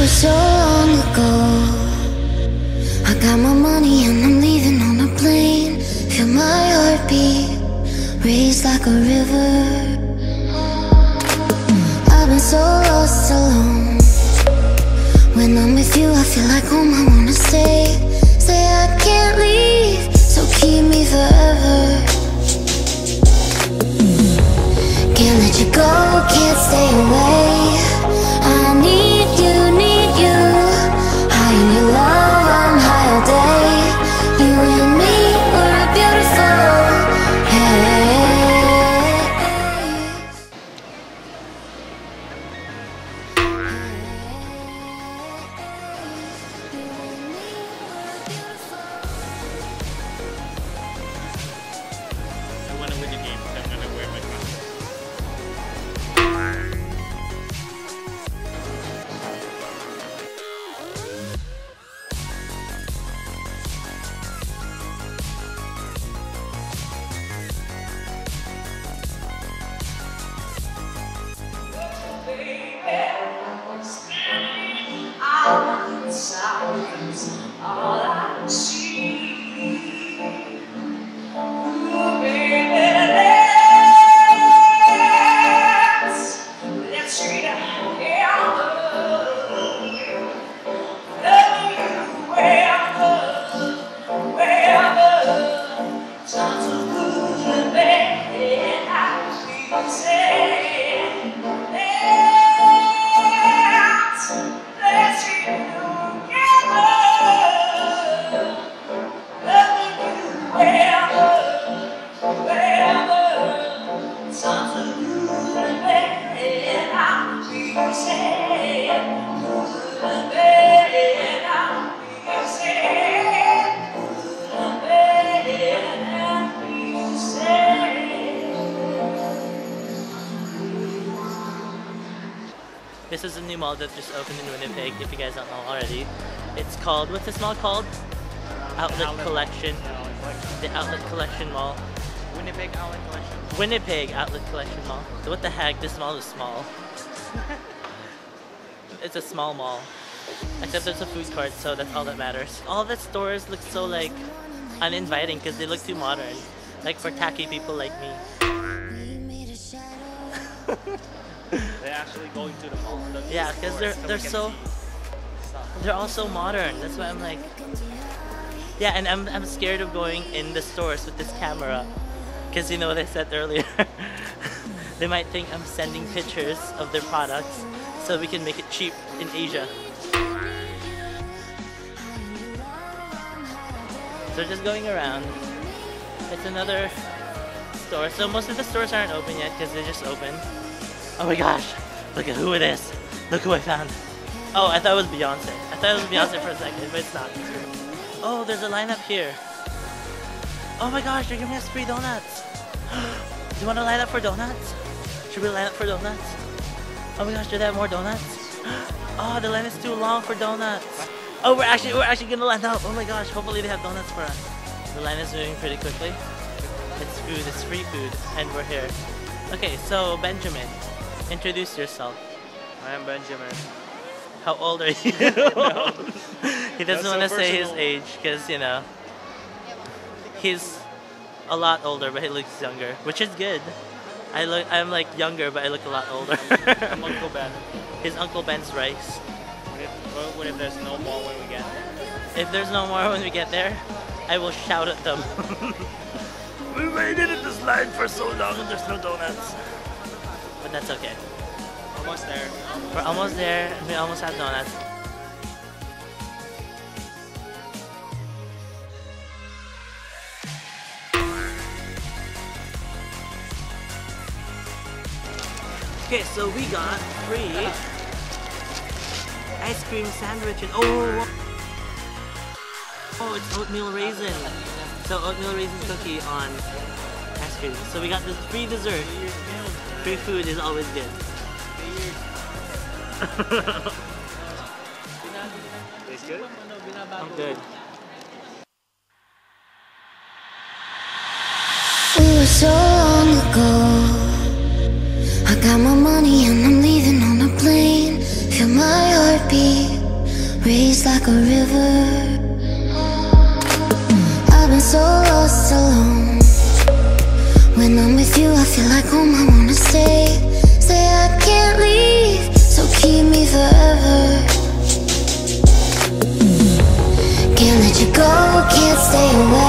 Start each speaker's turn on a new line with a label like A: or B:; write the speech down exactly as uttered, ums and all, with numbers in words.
A: was so long ago. I got my money and I'm leaving on a plane. Feel my heartbeat race like a river. I've been so lost alone. When I'm with you I feel like home, I wanna stay. Say I can't leave, so keep me forever. Can't let you go, can't stay away. I need you, need you. High in your love, I'm high all day. You and me, we're beautiful. Hey.
B: I want to win the game, so I'm gonna wear my crown.
C: All I see, ooh, baby, let's let's treat her together. Love you wherever, wherever. Sounds so good and bad, and I feel sad. Let's let's treat her together.
D: This is a new mall that just opened in Winnipeg, if you guys don't know already. It's called, what's this mall called? Outlet,
B: Outlet
D: Collection.
B: Collection.
D: The Outlet Collection Mall.
B: Winnipeg Outlet Collection.
D: Winnipeg Outlet Collection Mall. So what the heck, this mall is small. It's a small mall. Except there's a food court, so that's all that matters. All the stores look so like uninviting because they look too modern. Like for tacky people like me.
B: They're actually going to the mall. The
D: Yeah, because they're they're so they're all so modern. That's why I'm like, yeah, and I'm I'm scared of going in the stores with this camera, because you know what I said earlier. They might think I'm sending pictures of their products so we can make it cheap in Asia. So just going around. It's another store. So most of the stores aren't open yet because they just opened. Oh my gosh, look at who it is. Look who I found. Oh, I thought it was Beyonce. I thought it was Beyonce for a second, but it's not. Oh, there's a line up here. Oh my gosh, they're giving us free donuts. Do you want to line up for donuts? Should we line up for donuts? Oh my gosh, do they have more donuts? Oh, the line is too long for donuts. Oh, we're actually we're actually gonna line up. Oh my gosh, hopefully they have donuts for us. The line is moving pretty quickly. It's food, it's free food, and we're here. Okay, so Benjamin, introduce yourself.
B: I am Benjamin.
D: How old are you? He doesn't
B: so
D: want to say his
B: personal.
D: age because, you know, he's a lot older, but he looks younger, which is good. I look, I'm like younger, but I look a lot older.
B: I'm Uncle Ben.
D: His Uncle Ben's rice.
B: What if, what if there's no more when we get there?
D: If there's no more when we get there, I will shout at them. We waited in this line for so long and there's no donuts. But that's okay.
B: Almost there.
D: We're almost there and we almost have donuts. Okay, so we got free ice cream sandwiches. Oh, oh, it's oatmeal raisin. So oatmeal raisin cookie on ice cream. So we got this free dessert. Free food is always good.
B: Tastes good?
D: I'm good.
A: It was so long ago. I got my money and I'm leaving on a plane. Feel my heartbeat raised like a river. I've been so lost alone. When I'm with you I feel like home, I wanna stay. Say I can't leave, so keep me forever. Can't let you go, can't stay away.